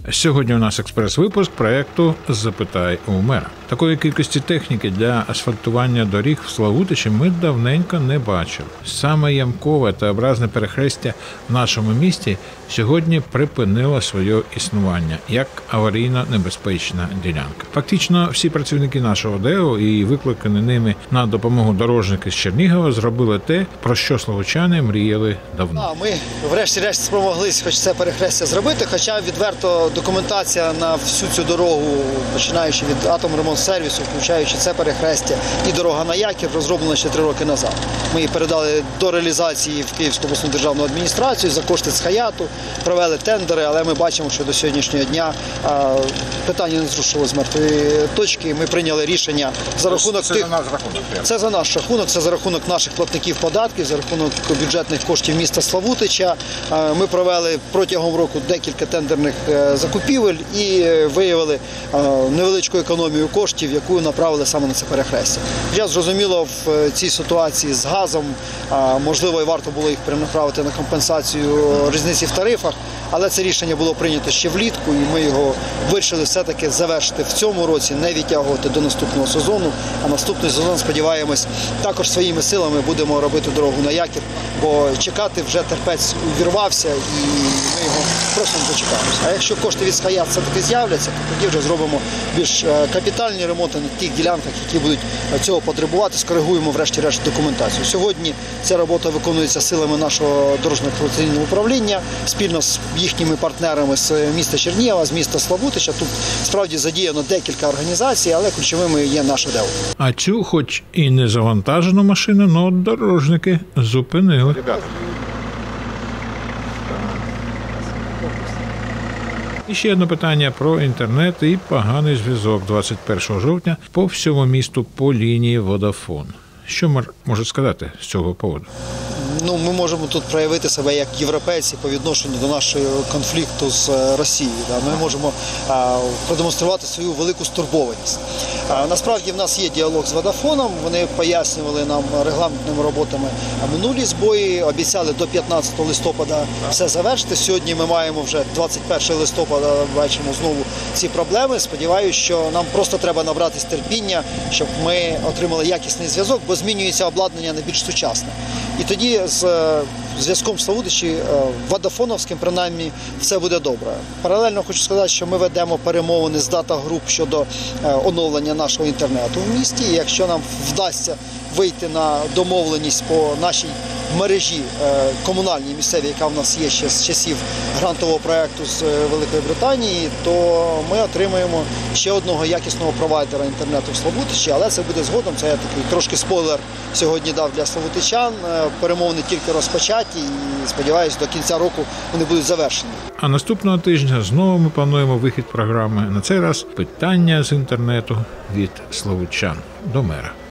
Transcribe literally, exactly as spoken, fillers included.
Сьогодні у нас експрес-випуск проєкту «Запитай у мера». Такої кількості техніки для асфальтування доріг в Славутичі ми давненько не бачили. Саме ямкове та образне перехрестя в нашому місті сьогодні припинило своє існування як аварійно-небезпечна ділянка. Фактично всі працівники нашого ДЕО і викликані ними на допомогу дорожники з Чернігова зробили те, про що славутчани мріяли давно. Ми врешті-решт спромоглись хоч це перехрестя зробити, хоча відверто документація на всю цю дорогу, починаючи від Атомремонтсервісу, включаючи це перехрестя і дорога на Яків, розроблена ще три роки назад. Ми її передали до реалізації в Київську обласну державну адміністрацію за кошти ЦХАЯТу, провели тендери, але ми бачимо, що до сьогоднішнього дня а, питання не зрушило з мертвої точки. Ми прийняли рішення за рахунок це тих... за наш рахунок. Це за наш рахунок, це за рахунок наших платників податків, за рахунок бюджетних коштів міста Славутича. Ми провели протягом року декілька тендерних закупівель і виявили невеличку економію коштів, яку направили саме на це перехрестя. Я зрозуміло, в цій ситуації з газом, можливо, і варто було їх перенаправити на компенсацію різниці в тарифах, але це рішення було прийнято ще влітку, і ми його вирішили все-таки завершити в цьому році, не відтягувати до наступного сезону, а наступний сезон, сподіваємось, також своїми силами будемо робити дорогу на Яків, бо чекати вже терпець увірвався, і ми його просто не дочекаємося. А якщо кошти від ЦХАЯТ все-таки з'являться, то тоді вже зробимо більш капітальні ремонти на тих ділянках, які будуть цього потребувати, скоригуємо врешті-решт документацію. Сьогодні ця робота виконується силами нашого дорожньо-експлуатаційного управління, спільно з їхніми партнерами з міста Чернігова, з міста Славутича. Тут справді задіяно декілька організацій, але ключовими є наше ДЕО. А цю, хоч і не завантажену машину, але дорожники зупинили. І ще одне питання про інтернет і поганий зв'язок двадцять першого жовтня по всьому місту по лінії Vodafone. Що мер може сказати з цього поводу? Ну, ми можемо тут проявити себе як європейці по відношенню до нашого конфлікту з Росією. Ми можемо продемонструвати свою велику стурбованість. Насправді в нас є діалог з Водафоном, вони пояснювали нам регламентними роботами минулі збої, обіцяли до п'ятнадцятого листопада все завершити. Сьогодні ми маємо вже двадцять першого листопада, бачимо знову ці проблеми. Сподіваюся, що нам просто треба набратись терпіння, щоб ми отримали якісний зв'язок, бо змінюється обладнання на більш сучасне. І тоді з зв'язком Славутичі, Водафоновським, принаймні, все буде добре. Паралельно хочу сказати, що ми ведемо перемовини з Data Group щодо оновлення нашого інтернету в місті. І якщо нам вдасться вийти на домовленість по нашій мережі комунальній місцевій, яка в нас є ще з часів грантового проєкту з Великої Британії, то ми отримаємо ще одного якісного провайдера інтернету в Славутичі, але це буде згодом, це я такий трошки спойлер сьогодні дав для славутичан. Перемовини тільки розпочаті і, сподіваюся, до кінця року вони будуть завершені. А наступного тижня знову ми плануємо вихід програми. На цей раз питання з інтернету від славутчан до мера.